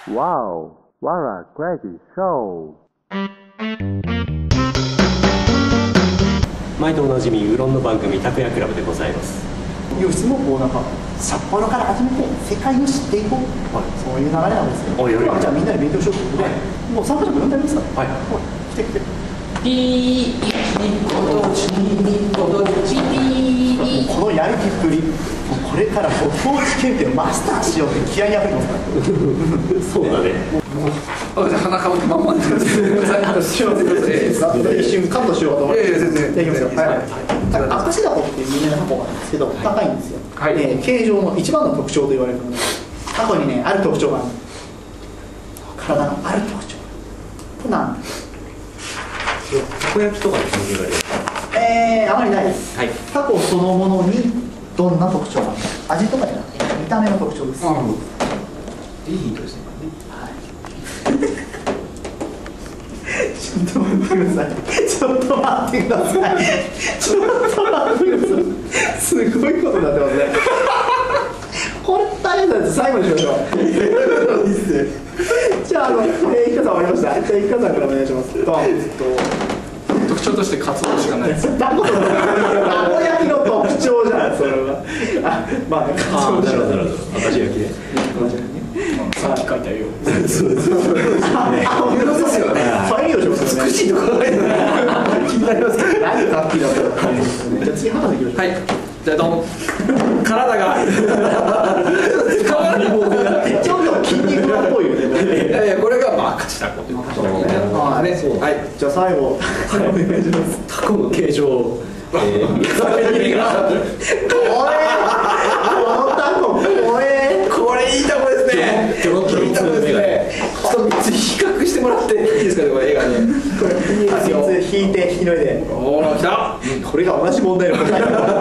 Wow, what a crazy show! 毎度おなじみうどんの番組拓也クラブでございます。 輸出もこうなんか札幌から始めて世界を知っていこう、そういう流れなんですよ。今日はじゃあみんなで勉強しようということで、もう参加者呼んでありますから、来て来て。このやる気っぷり、これからご当地検定をマスターしようって気合いにあふれてますから。 そうだね。 じゃあ鼻かぶってまんまに一瞬カットしようと思って。 全然。 いきますよ。明石ダコっていう有名なタコなんですけど、高いんですよ。形状の一番の特徴と言われるので、タコにねある特徴がある。体のある特徴。なんです。 たこ焼きとかで関係がある？ あまりないです。タコそのものにどんな特徴があるか、味とかじゃなくて見た目の特徴です。 いいヒントですね。 ちょっと待ってください。ちょっと待ってください。すごいことになってますね。これ大変なんです。最後にしましょう。じゃあ一華さん終わりました。じゃあ一華さんからお願いします。 特徴としてカツオしかないです。 たこ焼きの特徴じゃんそれは。まあね、カツオでしょ。 明石焼きね。 さっき書いてあるよ。 そうですよね。再利用しますよね。美しいところが気になりますけど。何さっきだったら。じゃあ次博士いきましょう。 はい。じゃあどうも。体が。 ちょっと筋肉っぽいよね。 これがまあ明石タコということですね。はい。 じゃあ最後お願いします。 タコの形状。 このタコこれいいタコですね。いいタコですね。ちょっと3つ比較してもらっていいですかね、これ映画ね。 これ3つ引いて引き抜いて。 おお、来た。 これが同じ問題の答え。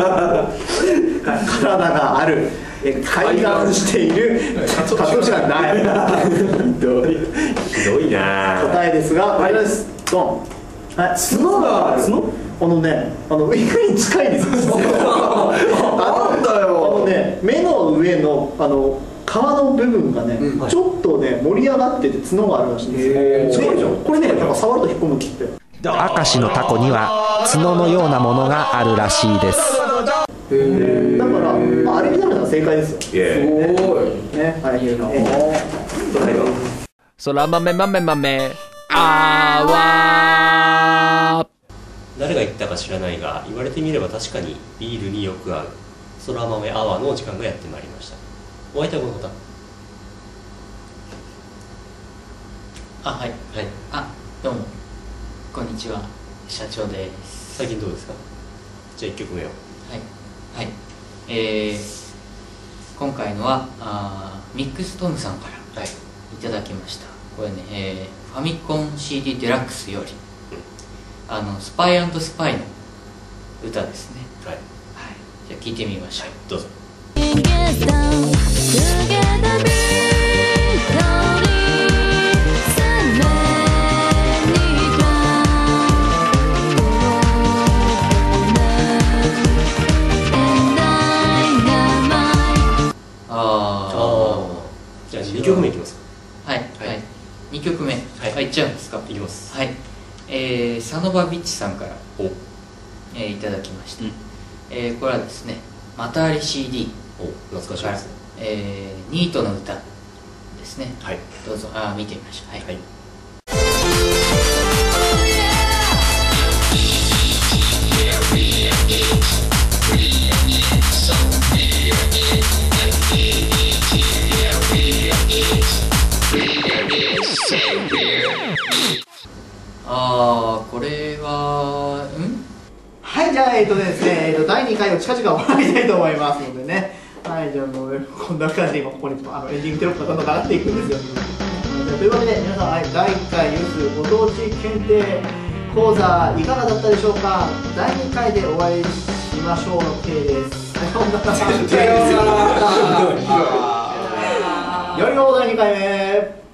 体がある。開眼している。カツオしかない。 ひどいな。 答えですが、あれです。ドン。角がある。上に近いんですよ。 なんだよ。 目の上の皮の部分がね、ちょっとね盛り上がってて角があるらしいんですよ。これね、なんか触ると引っ込むって言って。 明石のタコには角のようなものがあるらしいです。 だから、あれ見たら正解ですよ。 すごい。 ね、はい。 そら豆豆豆あわ誰が言ったか知らないが、言われてみれば確かにビールによく合うそら豆アワーのお時間がやってまいりました。お相手はこの方。 はい。どうもこんにちは、社長です。 最近どうですか？じゃあ1曲目を。 今回のはミックストムさんからいただきました。これね、ファミコン CD デラックスより、スパイ&スパイの歌ですね。じゃあ聴いてみましょう。 どうぞ。じゃあ2曲目いきますか。 2曲目いっちゃうんですか。 いきます。 サノバビッチさんからいただきました。これはですね、またあり CD 懐かしいですね。 ニートの歌ですね。どうぞ見てみましょう。これははい、じゃあですね、第2回を近々終わりたいと思いますのでね。じゃあもうこんな感じで今ここにエンディングテロップがどんどん上がっていくんですよ。というわけで皆さん、第1回ユースご当地検定講座いかがだったでしょうか。第2回でお会いしましょうの系です。さようなら。よりも第2回目。